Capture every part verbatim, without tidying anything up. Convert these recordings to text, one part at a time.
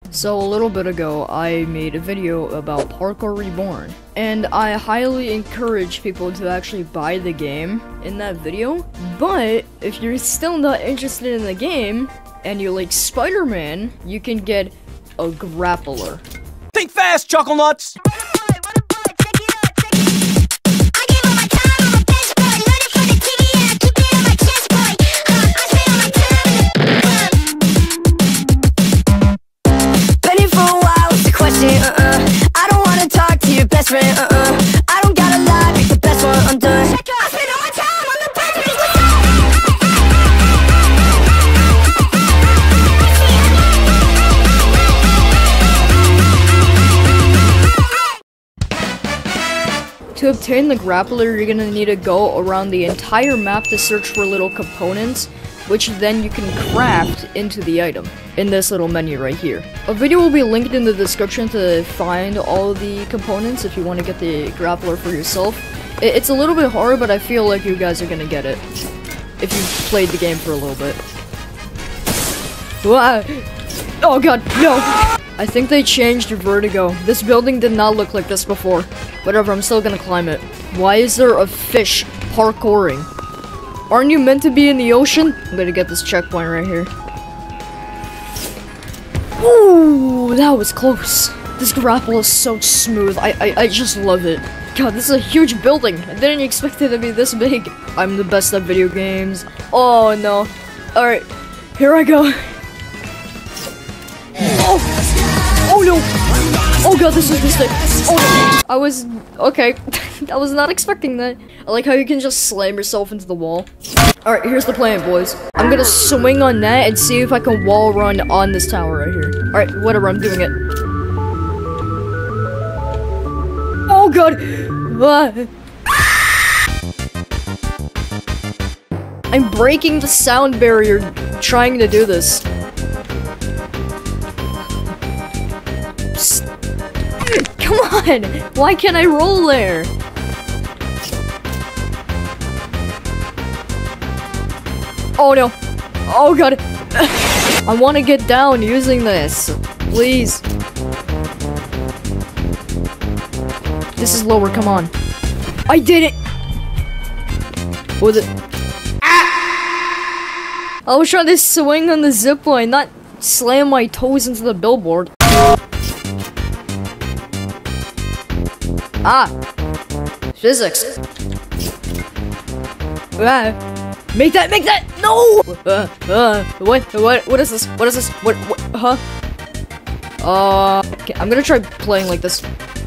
So a little bit ago, I made a video about Parkour Reborn, and I highly encourage people to actually buy the game in that video. But if you're still not interested in the game, and you like Spider-Man, you can get a grappler. Think fast, Chuckle Nuts! Uh-uh. I don't wanna talk to your best friend, uh-uh. I don't gotta lie, pick the best one, I'm done. I spend all my time on the best one. To obtain the grappler, you're gonna need to go around the entire map to search for little components, which then you can craft into the item in this little menu right here. A video will be linked in the description to find all the components if you want to get the grappler for yourself. It's a little bit hard, but I feel like you guys are gonna get it if you've played the game for a little bit. Oh god, no! I think they changed Vertigo. This building did not look like this before. Whatever, I'm still gonna climb it. Why is there a fish parkouring? Aren't you meant to be in the ocean? I'm gonna get this checkpoint right here. Ooh, that was close. This grapple is so smooth. I, I I just love it. God, this is a huge building. I didn't expect it to be this big. I'm the best at video games. Oh no. Alright, here I go. Oh! Oh no! Oh god, this is mistake. Oh no! I was okay. I was not expecting that. I like how you can just slam yourself into the wall. Alright, here's the plan, boys. I'm gonna swing on that and see if I can wall run on this tower right here. Alright, whatever, I'm doing it. Oh god! Ah. I'm breaking the sound barrier trying to do this. Psst. Come on! Why can't I roll there? Oh no! Oh god! I want to get down using this. Please. This is lower, come on. I did it! What was it? Ah! I was trying to swing on the zipline, not slam my toes into the billboard. Ah! Physics. Ah! Make that, make that! No! Uh, uh, what, what, what is this? What is this? What, what, huh? Uh, okay, I'm gonna try playing like this.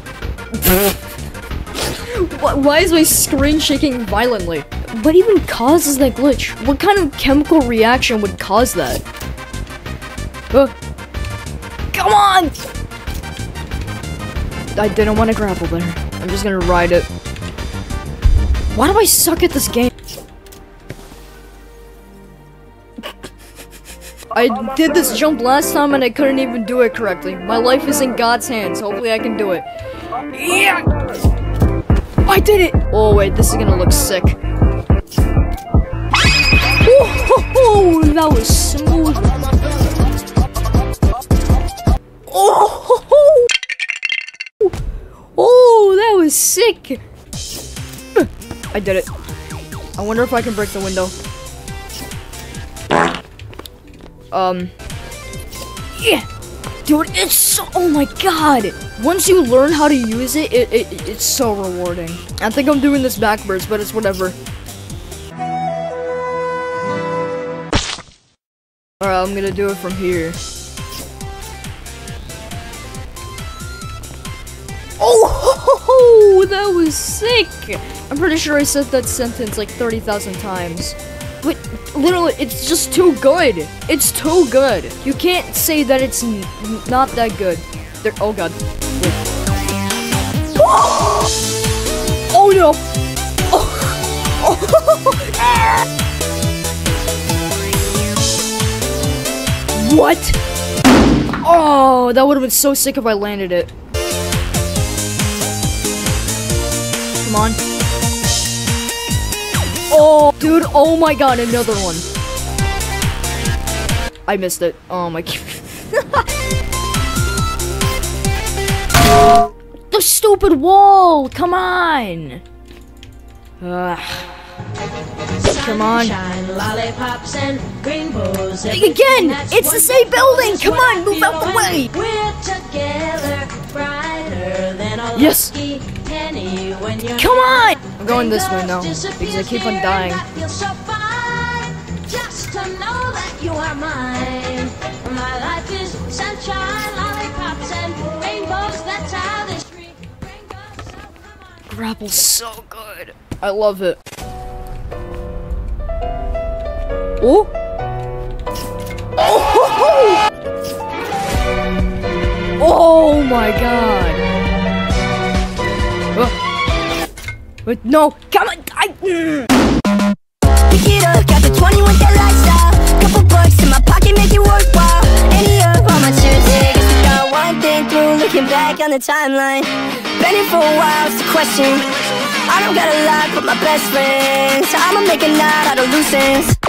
Why, why is my screen shaking violently? What even causes that glitch? What kind of chemical reaction would cause that? Uh, come on! I didn't want to grapple there. I'm just gonna ride it. Why do I suck at this game? I did this jump last time and I couldn't even do it correctly. My life is in God's hands. Hopefully I can do it. Yeah! I did it! Oh wait, this is gonna look sick. Oh, that was smooth. Oh, oh, that was sick. I did it. I wonder if I can break the window. Um, yeah, dude, it's so, oh my god, once you learn how to use it, it, it, it's so rewarding. I think I'm doing this backwards, but it's whatever. Alright, I'm gonna do it from here. Oh, that was sick. I'm pretty sure I said that sentence like thirty thousand times. But literally, it's just too good. It's too good. You can't say that it's n not that good. There, oh god. Wait. Oh no! Oh. Oh. What? Oh, that would have been so sick if I landed it. Come on. Oh, dude, oh my god, another one. I missed it. Oh my god. stupid wall! Come on! Ugh. Come on. Lollipops and rainbows. Again! It's the same building! Come on, move out the way! We're together, brighter than a Yes! lucky penny when you're Come on! I'm going this way now, because I keep on dying. I feel so fine, just to know that you are mine. My life is sunshine, lollipops and rainbows. That's how this tree goes. So come on. Grapple's so good. I love it. Oh! Oh! Oh my god! Oh. Wait, no! Come on! I. Mm. Pick it up, got the twenty with that lifestyle. Couple bucks in my pocket, make it worthwhile. Any up on my Tuesday, guess we got one thing through. Looking back on the timeline, been here for a while, it's a question. I don't got a lot but my best friends. I'ma make a night out of loose ends.